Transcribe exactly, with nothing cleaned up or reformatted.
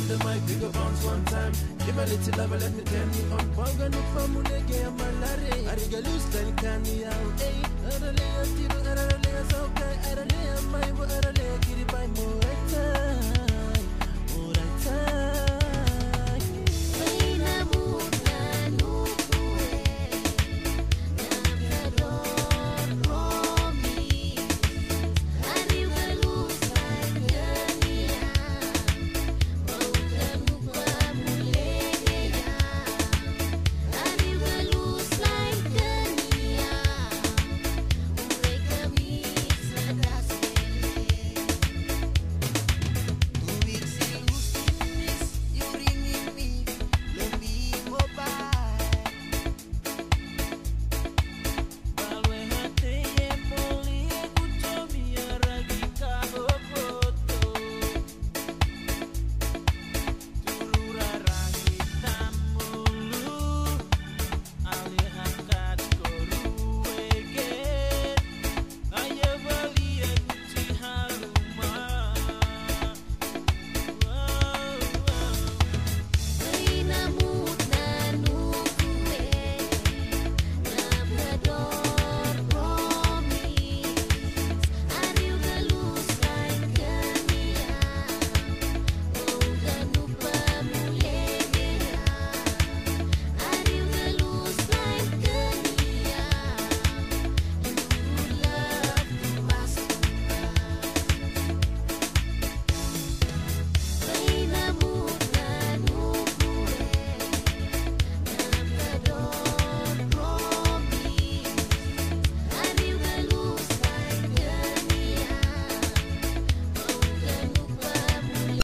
the mic, we go bounce one time. Give a little love, let me turn you on. Wangani famule ge malare. Ariga loose than candy out. Hey, arale tiru arale sauka arale mai bo arale kiri bai mo eta.